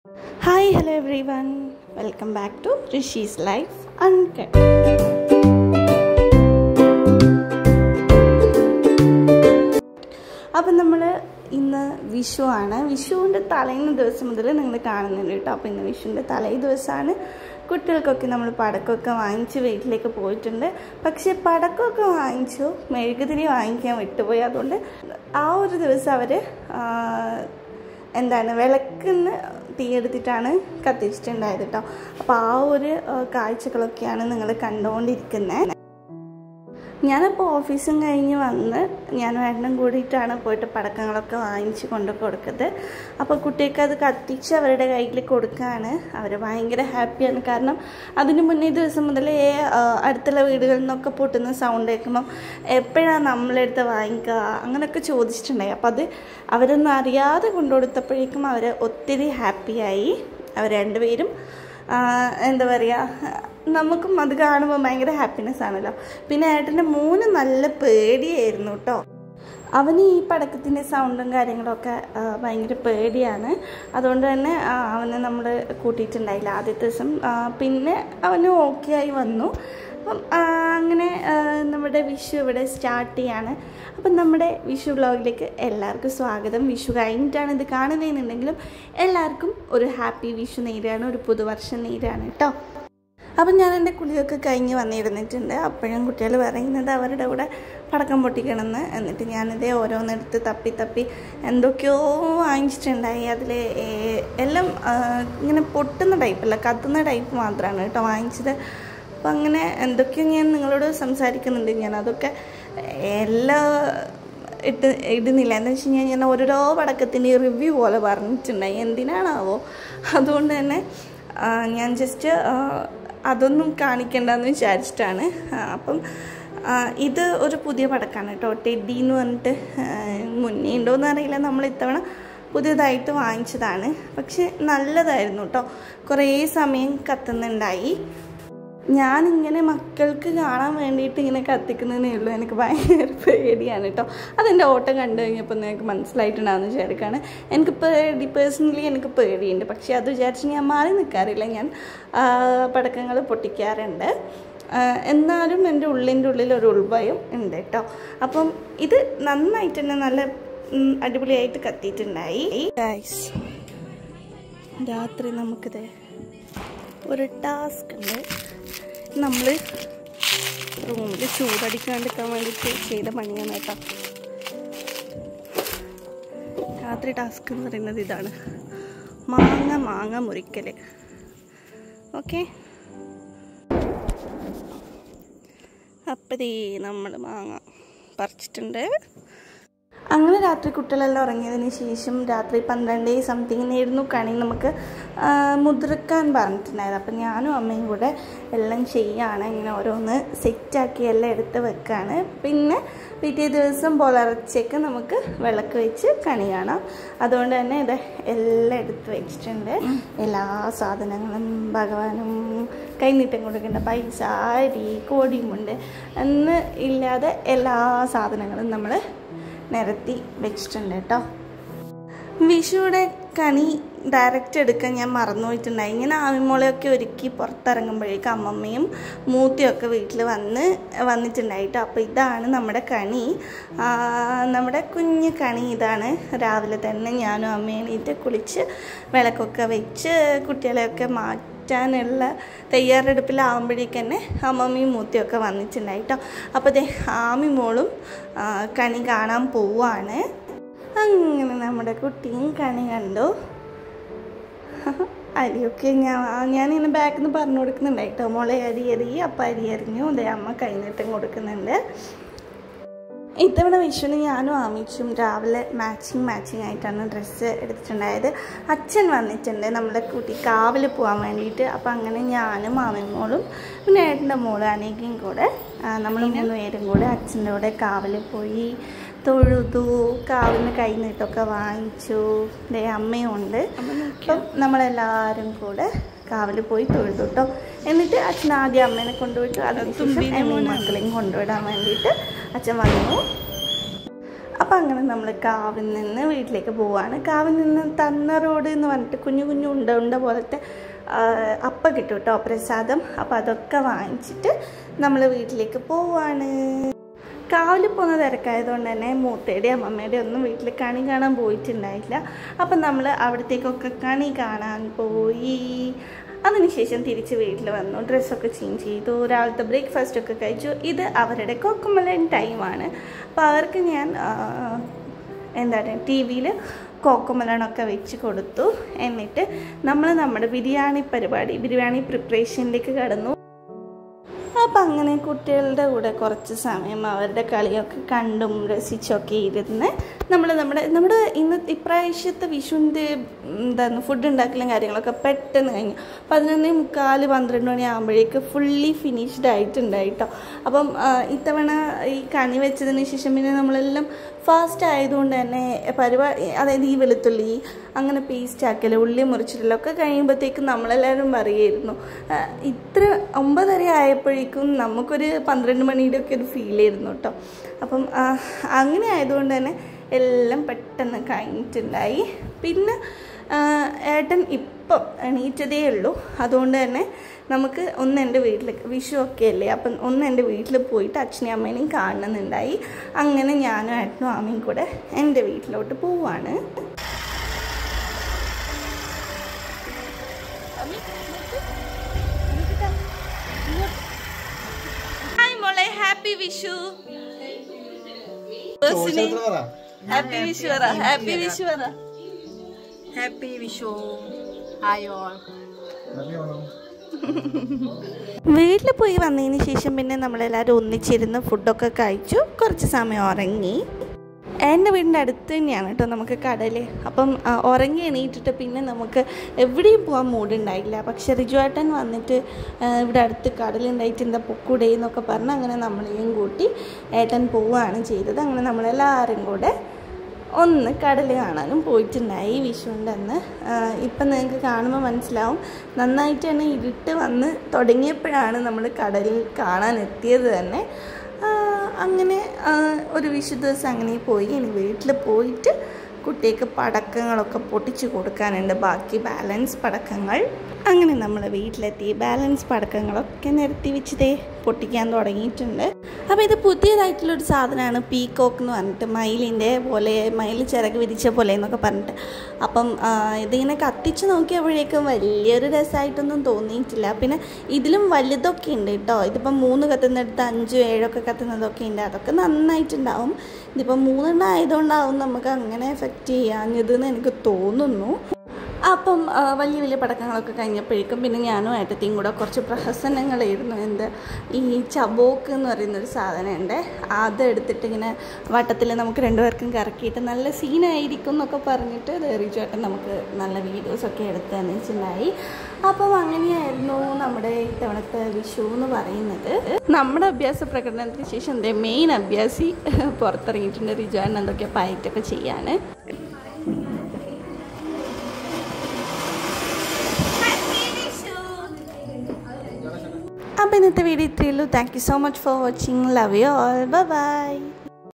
Hi, hello everyone. Welcome back to Rishi's Life Uncut. അപ്പം നമ്മൾ ഇന്ന് വിഷുവാണ്. വിഷുവിൻ്റെ തലേന്ന് ദിവസം മുതൽ നിങ്ങൾ കാണുന്നുണ്ട് കേട്ടോ. അപ്പോൾ ഇന്ന് വിഷുവിൻ്റെ തലേ ദിവസമാണ്. കുട്ടികൾക്കൊക്കെ നമ്മൾ പടക്കമൊക്കെ വാങ്ങിച്ച് വീട്ടിലേക്ക് പോയിട്ടുണ്ട്. പക്ഷേ പടക്കമൊക്കെ വാങ്ങിച്ചു, മെഴുകുതിരി വാങ്ങിക്കാൻ വിട്ടുപോയി. അതുകൊണ്ട് ആ ഒരു ദിവസം അവർ വിളക്കിന്ന് തീയെടുത്തിട്ടാണ് കത്തിച്ചിട്ടുണ്ടായത് കേട്ടോ. അപ്പോൾ ആ ഒരു കാഴ്ചകളൊക്കെയാണ് നിങ്ങൾ കണ്ടുകൊണ്ടിരിക്കുന്നത്. ഞാനപ്പോൾ ഓഫീസും കഴിഞ്ഞ് വന്ന് ഞാനും ഏട്ടനും കൂടിയിട്ടാണ് പോയിട്ട് പടക്കങ്ങളൊക്കെ വാങ്ങിച്ച് കൊണ്ട് കൊടുക്കുന്നത്. അപ്പോൾ കുട്ടികൾക്ക് അത് കത്തിച്ച് അവരുടെ കയ്യിൽ കൊടുക്കുകയാണ്. അവർ ഭയങ്കര ഹാപ്പിയാണ്. കാരണം അതിന് മുന്നേ ദിവസം മുതലേ അടുത്തുള്ള വീടുകളിൽ നിന്നൊക്കെ പൊട്ടുന്ന സൗണ്ട് കേൾക്കുമ്പം എപ്പോഴാണ് നമ്മളെടുത്ത് വാങ്ങിക്കുക അങ്ങനെയൊക്കെ ചോദിച്ചിട്ടുണ്ടായി. അപ്പോൾ അത് അവരൊന്നും അറിയാതെ കൊണ്ടുകൊടുത്തപ്പോഴേക്കും അവർ ഒത്തിരി ഹാപ്പിയായി. അവർ രണ്ടുപേരും നമുക്കും അത് കാണുമ്പോൾ ഭയങ്കര ഹാപ്പിനെസ് ആണല്ലോ. പിന്നെ ഏട്ടൻ്റെ മോന് നല്ല പേടിയായിരുന്നു കേട്ടോ. അവന് ഈ പടക്കത്തിൻ്റെ സൗണ്ടും കാര്യങ്ങളൊക്കെ ഭയങ്കര പേടിയാണ്. അതുകൊണ്ട് തന്നെ അവനെ നമ്മൾ കൂട്ടിയിട്ടുണ്ടായില്ല ആദ്യത്തെ ദിവസം. പിന്നെ അവന് ഓക്കെ ആയി വന്നു. അപ്പം അങ്ങനെ നമ്മുടെ വിഷു ഇവിടെ സ്റ്റാർട്ട് ചെയ്യാണ്. അപ്പം നമ്മുടെ വിഷു വ്ളോഗിലേക്ക് എല്ലാവർക്കും സ്വാഗതം. വിഷു കഴിഞ്ഞിട്ടാണ് ഇത് കാണുന്നതെന്നുണ്ടെങ്കിലും എല്ലാവർക്കും ഒരു ഹാപ്പി വിഷു നേരാണ്, ഒരു പുതുവർഷം നേരാണ് കേട്ടോ. അപ്പം ഞാൻ എൻ്റെ കുളിയൊക്കെ കഴിഞ്ഞ് വന്നിരുന്നിട്ടുണ്ട്. അപ്പോഴും കുട്ടികൾ പറയുന്നത് അവരുടെ കൂടെ പടക്കം പൊട്ടിക്കണമെന്ന്. എന്നിട്ട് ഞാനിതേ ഓരോന്നെടുത്ത് തപ്പി എന്തൊക്കെയോ വാങ്ങിച്ചിട്ടുണ്ടായി. അതിൽ എല്ലാം ഇങ്ങനെ പൊട്ടുന്ന ടൈപ്പല്ല, കത്തുന്ന ടൈപ്പ് മാത്രമാണ് കേട്ടോ വാങ്ങിച്ചത്. അപ്പോൾ അങ്ങനെ എന്തൊക്കെയോ ഞാൻ നിങ്ങളോട് സംസാരിക്കുന്നുണ്ട്. ഞാൻ അതൊക്കെ എല്ലാം ഇടുന്നില്ല. എന്താ വെച്ച് കഴിഞ്ഞാൽ ഞാൻ ഓരോരോ പടക്കത്തിൻ്റെ റിവ്യൂ പോലെ പറഞ്ഞിട്ടുണ്ടായി. എന്തിനാണാവോ, അതുകൊണ്ട് തന്നെ ഞാൻ ജസ്റ്റ് അതൊന്നും കാണിക്കണ്ടെന്ന് വിചാരിച്ചിട്ടാണ്. അപ്പം ഇത് ഒരു പുതിയ പടക്കമാണ് കേട്ടോ. ടെഡി എന്ന് പറഞ്ഞിട്ട് മുന്നേ ഉണ്ടോയെന്ന് അറിയില്ല, നമ്മൾ ഇത്തവണ പുതിയതായിട്ട് വാങ്ങിച്ചതാണ്. പക്ഷെ നല്ലതായിരുന്നു കേട്ടോ. കുറേ സമയം കത്തുന്നുണ്ടായി. ഞാനിങ്ങനെ മക്കൾക്ക് കാണാൻ വേണ്ടിയിട്ട് ഇങ്ങനെ കത്തിക്കുന്നതേ ഉള്ളൂ. എനിക്ക് ഭയങ്കര പേടിയാണ് കേട്ടോ. അതെൻ്റെ ഓട്ടം കണ്ടു കഴിഞ്ഞപ്പോൾ നിങ്ങൾക്ക് മനസ്സിലായിട്ടുണ്ടാകുന്ന വിചാരിക്കുകയാണ്. എനിക്ക് പേഴ്സണലി എനിക്ക് പേടിയുണ്ട്. പക്ഷേ അത് വിചാരിച്ച് ഞാൻ മാറി നിൽക്കാറില്ല. ഞാൻ പടക്കങ്ങൾ പൊട്ടിക്കാറുണ്ട്. എന്നാലും എൻ്റെ ഉള്ളിൻ്റെ ഉള്ളിൽ ഒരു ഉൾഭയം ഉണ്ട് കേട്ടോ. അപ്പം ഇത് നന്നായിട്ട് തന്നെ നല്ല അടിപൊളിയായിട്ട് കത്തിയിട്ടുണ്ടായി. രാത്രി നമുക്കിത് ഒരു ടാസ്ക് ഉണ്ട്. നമ്മൾ റൂമിൽ ചൂടടിക്കാണ്ടിരിക്കാൻ വേണ്ടിയിട്ട് ചെയ്ത പണിയാണ് കേട്ടോ. രാത്രി ടാസ്ക് എന്ന് പറയുന്നത് ഇതാണ്, മാങ്ങ മുറിക്കൽ. ഓക്കെ, അപ്പതേ നമ്മൾ മാങ്ങ പറിച്ചിട്ടുണ്ട്. അങ്ങനെ രാത്രി കുട്ടികളെല്ലാം ഉറങ്ങിയതിന് ശേഷം രാത്രി 12 സംതിങ്ങിനായിരുന്നു കണി നമുക്ക് മുതിർക്കാൻ പറഞ്ഞിട്ടുണ്ടായത്. അപ്പം ഞാനും അമ്മയും കൂടെ എല്ലാം ചെയ്യാണ്. ഇങ്ങനെ ഓരോന്ന് സെറ്റാക്കി എല്ലാം എടുത്ത് വെക്കുകയാണ്. പിന്നെ പിറ്റേ ദിവസം പുലർച്ചയ്ക്ക് നമുക്ക് വിളക്ക് വെച്ച് കണി കാണാം. അതുകൊണ്ട് തന്നെ ഇത് എല്ലാം എടുത്ത് വെച്ചിട്ടുണ്ട്. എല്ലാ സാധനങ്ങളും ഭഗവാനും കൈനീട്ടം കൊടുക്കേണ്ട പൈസ, അരി, കോടിയുമുണ്ട് എന്ന് ഇല്ലാതെ എല്ലാ സാധനങ്ങളും നമ്മൾ നിരത്തി വെച്ചിട്ടുണ്ട് കേട്ടോ. വിഷുവിടെ കണി ഡയറക്റ്റ് എടുക്കാൻ ഞാൻ മറന്നുപോയിട്ടുണ്ടായി. ഇങ്ങനെ ആവിമോളയൊക്കെ ഒരുക്കി പുറത്തിറങ്ങുമ്പോഴേക്കും അമ്മമ്മയും മൂത്തിയൊക്കെ വീട്ടിൽ വന്നിട്ടുണ്ടായിട്ടോ. അപ്പോൾ ഇതാണ് നമ്മുടെ കണി, നമ്മുടെ കുഞ്ഞു കണി ഇതാണ്. രാവിലെ തന്നെ ഞാനും അമ്മയും എണീറ്റ് കുളിച്ച് വിളക്കൊക്കെ വെച്ച് കുട്ടികളെയൊക്കെ മാറ്റാനുള്ള തയ്യാറെടുപ്പിലാവുമ്പോഴേക്ക് തന്നെ അമ്മമ്മയും മൂത്തിയൊക്കെ വന്നിട്ടുണ്ടായിട്ടോ. അപ്പോൾ ദേ ആമിമോളും കണി കാണാൻ പോവാണ്. അങ്ങനെ നമ്മുടെ കുട്ടിയും കണി കണ്ടു. അരിയൊക്കെ ഞാനിങ്ങനെ ബാക്കിൽ നിന്ന് പറഞ്ഞു കൊടുക്കുന്നുണ്ടായിട്ടോ. മോളെ അരി അപ്പം അരി എറിഞ്ഞു. അതേ അമ്മ കൈനീട്ടം കൊടുക്കുന്നുണ്ട്. ഇത്തവണ വിഷുവിന് ഞാനും ആമിച്ചും രാവിലെ മാച്ചിങ് ആയിട്ടാണ് ഡ്രസ്സ് എടുത്തിട്ടുണ്ടായത്. അച്ഛൻ വന്നിട്ടുണ്ട് നമ്മളെ കൂട്ടി കാവിൽ പോകാൻ വേണ്ടിയിട്ട്. അപ്പം അങ്ങനെ ഞാനും ആമിമോളും പിന്നെ ഏട്ടൻ്റെ മോളും അനേകയും കൂടെ നമ്മൾ 3 പേരും കൂടെ അച്ഛൻ്റെ കൂടെ കാവിൽ പോയി തൊഴുതു. കാവിന് കൈനീട്ടമൊക്കെ വാങ്ങിച്ചു. അമ്മയും ഉണ്ട്. അപ്പം നമ്മളെല്ലാവരും കൂടെ കാവിൽ പോയി തൊഴുതു കേട്ടോ. എന്നിട്ട് അച്ഛൻ ആദ്യം അമ്മേനെ കൊണ്ടുപോയിട്ട് അതിനുശേഷം എന്നെയും മക്കളെയും കൊണ്ടുവിടാൻ വേണ്ടിയിട്ട് അച്ഛൻ വന്നു. അപ്പോൾ അങ്ങനെ നമ്മൾ കാവിൽ നിന്ന് വീട്ടിലേക്ക് പോവുകയാണ്. കാവിൽ നിന്ന് തന്ന റോഡ് എന്ന് പറഞ്ഞിട്ട് കുഞ്ഞു കുഞ്ഞു ഉണ്ട പോലത്തെ അപ്പം കിട്ടും കേട്ടോ, പ്രസാദം. അപ്പോൾ അതൊക്കെ വാങ്ങിച്ചിട്ട് നമ്മൾ വീട്ടിലേക്ക് പോവുകയാണ്. കാവിൽ പോകുന്ന തിരക്കായതുകൊണ്ട് തന്നെ മൂത്തയുടെ അമ്മമ്മയുടെ ഒന്നും വീട്ടിൽ കണി കാണാൻ പോയിട്ടുണ്ടായില്ല. അപ്പം നമ്മൾ അവിടത്തേക്കൊക്കെ കണി കാണാൻ പോയി. അതിനുശേഷം തിരിച്ച് വീട്ടിൽ വന്നു, ഡ്രസ്സൊക്കെ ചേഞ്ച് ചെയ്തു, രാവിലത്തെ ബ്രേക്ക്ഫാസ്റ്റൊക്കെ കഴിച്ചു. ഇത് അവരുടെ കോക്കമലൻ ടൈമാണ്. അപ്പോൾ അവർക്ക് ഞാൻ TV-യിൽ കോക്കമലനൊക്കെ വെച്ച് കൊടുത്തു. എന്നിട്ട് നമ്മൾ നമ്മുടെ ബിരിയാണി പ്രിപ്പറേഷനിലേക്ക് കടന്നു. അപ്പം അങ്ങനെ കുട്ടികളുടെ കൂടെ കുറച്ച് സമയം അവരുടെ കളിയൊക്കെ കണ്ടും രസിച്ചൊക്കെ ഇരുന്ന് നമ്മുടെ ഇപ്രാവശ്യത്തെ വിഷുവിൻ്റെ ഫുഡ് ഉണ്ടാക്കലും കാര്യങ്ങളൊക്കെ പെട്ടെന്ന് കഴിഞ്ഞു. 11:45 12 മണി ആകുമ്പോഴേക്ക് ഫുള്ളി ഫിനിഷ്ഡ് ആയിട്ടുണ്ടായി കേട്ടോ. അപ്പം ഇത്തവണ ഈ കണി വെച്ചതിന് ശേഷം പിന്നെ നമ്മളെല്ലാം ഫാസ്റ്റ് ആയതുകൊണ്ട് തന്നെ അതായത് ഈ വെളുത്തുള്ളി അങ്ങനെ പേസ്റ്റ് ആക്കൽ, ഉള്ളി മുറിച്ചിട്ടലൊക്കെ കഴിയുമ്പോഴത്തേക്കും നമ്മളെല്ലാവരും പറയുമായിരുന്നു, ഇത്ര 9:30 ആയപ്പോഴേക്കും നമുക്കൊരു 12 മണിയുടെ ഒക്കെ ഒരു ഫീൽ ആയിരുന്നു കേട്ടോ. അപ്പം അങ്ങനെ ആയതുകൊണ്ട് തന്നെ എല്ലാം പെട്ടെന്ന് കഴിഞ്ഞിട്ടുണ്ടായി. പിന്നെ ഏട്ടൻ ഇപ്പം എണീറ്റതേ ഉള്ളൂ. അതുകൊണ്ട് തന്നെ നമുക്ക് ഒന്ന് എൻ്റെ വീട്ടിലേക്ക്, വിഷു ഒക്കെ അല്ലേ, അപ്പം ഒന്ന് എൻ്റെ വീട്ടിൽ പോയിട്ട് അച്ഛനെയും അമ്മേനെയും കാണുന്നുണ്ടായി. അങ്ങനെ ഞാനും ഏട്ടനും അമ്മയും കൂടെ എൻ്റെ വീട്ടിലോട്ട് പോവാണ്. ഹായ് മോളെ, ഹാപ്പി വിഷു. ഹാപ്പി വിഷു പറ, ഹാപ്പി വിഷു പറ. ഹാപ്പി വിഷു. Hi all. വീട്ടിൽ പോയി വന്നതിന് ശേഷം പിന്നെ നമ്മളെല്ലാവരും ഒന്നിച്ചിരുന്ന് ഫുഡൊക്കെ കഴിച്ചു. കുറച്ച് സമയം ഉറങ്ങി. എൻ്റെ വീടിൻ്റെ അടുത്ത് തന്നെയാണ് കേട്ടോ നമുക്ക് കടൽ. അപ്പം ഉറങ്ങി എണീറ്റിട്ട് പിന്നെ നമുക്ക് എവിടെയും പോകാൻ മൂടുണ്ടായില്ല. പക്ഷെ റിജുവേട്ടൻ വന്നിട്ട് ഇവിടെ അടുത്ത് കടലുണ്ടായിട്ട് എന്താ പൊക്കൂടെ എന്നൊക്കെ പറഞ്ഞ് അങ്ങനെ നമ്മളെയും കൂട്ടി ഏട്ടൻ പോവുകയാണ് ചെയ്തത്. അങ്ങനെ നമ്മളെല്ലാവരും കൂടെ ഒന്ന് കടൽ കാണാനും പോയിട്ടുണ്ടായി വിഷുവിൻ്റെ അന്ന്. ഇപ്പം നിങ്ങൾക്ക് കാണുമ്പോൾ മനസ്സിലാവും, നന്നായിട്ട് തന്നെ ഇരുട്ട് വന്ന് തുടങ്ങിയപ്പോഴാണ് നമ്മൾ കടലിൽ കാണാൻ എത്തിയത് തന്നെ. അങ്ങനെ ഒരു വിഷു ദിവസം അങ്ങനെ പോയി. ഇനി വീട്ടിൽ പോയിട്ട് കുട്ടിക്ക് പടക്കങ്ങളൊക്കെ പൊട്ടിച്ച് കൊടുക്കാനുണ്ട്, ബാക്കി ബാലൻസ് പടക്കങ്ങൾ. അങ്ങനെ നമ്മൾ വീട്ടിലെത്തി ബാലൻസ് പടക്കങ്ങളൊക്കെ നിരത്തി വെച്ചതേ പൊട്ടിക്കാൻ തുടങ്ങിയിട്ടുണ്ട്. അപ്പോൾ ഇത് പുതിയതായിട്ടുള്ളൊരു സാധനമാണ്, പീകോക്ക് എന്ന് പറഞ്ഞിട്ട്, മയിലിൻ്റെ പോലെ, മയിൽ ചിറക് വിരിച്ച പോലെ എന്നൊക്കെ പറഞ്ഞിട്ട്. അപ്പം ഇതിങ്ങനെ കത്തിച്ച് നോക്കിയപ്പോഴേക്കും വലിയൊരു രസമായിട്ടൊന്നും തോന്നിയിട്ടില്ല. പിന്നെ ഇതിലും വലുതൊക്കെ ഉണ്ട് കേട്ടോ. ഇതിപ്പം 3 കത്തുന്നിടത്ത് 5 7 കത്തുന്നതൊക്കെ ഉണ്ട്. അതൊക്കെ നന്നായിട്ടുണ്ടാവും. ഇതിപ്പം 3 ആയതുകൊണ്ടാവും നമുക്ക് അങ്ങനെ എഫക്റ്റ് ചെയ്യാഞ്ഞതെന്ന് എനിക്ക് തോന്നുന്നു. അപ്പം വലിയ വലിയ പടക്കങ്ങളൊക്കെ കഴിഞ്ഞപ്പോഴേക്കും പിന്നെ ഞാനും ഏട്ടത്തെയും കൂടെ കുറച്ച് പ്രഹസനങ്ങളായിരുന്നു. ഈ ചബോക്ക് എന്ന് പറയുന്നൊരു സാധനമുണ്ട്, അതെടുത്തിട്ട് ഇങ്ങനെ വട്ടത്തിൽ നമുക്ക് 2 പേർക്കും കറക്കിയിട്ട് നല്ല സീനായിരിക്കും എന്നൊക്കെ പറഞ്ഞിട്ട് റിജുവേട്ടൻ നമുക്ക് നല്ല വീഡിയോസൊക്കെ എടുത്ത് തന്നിട്ടുണ്ടായി. അപ്പം അങ്ങനെയായിരുന്നു നമ്മുടെ ഇത്തവണത്തെ വിഷു എന്ന് പറയുന്നത്. നമ്മുടെ അഭ്യാസ പ്രകടനത്തിന് ശേഷം മെയിൻ അഭ്യാസി പുറത്തിറങ്ങിയിട്ടുണ്ട്, റിജുവേട്ടൻ എന്തൊക്കെയോ പയറ്റൊക്കെ ചെയ്യാൻ. അപ്പോൾ ഇന്നത്തെ വീഡിയോ ഇത്രയേ ഉള്ളൂ. Thank you so much for watching. Love you all. Bye by.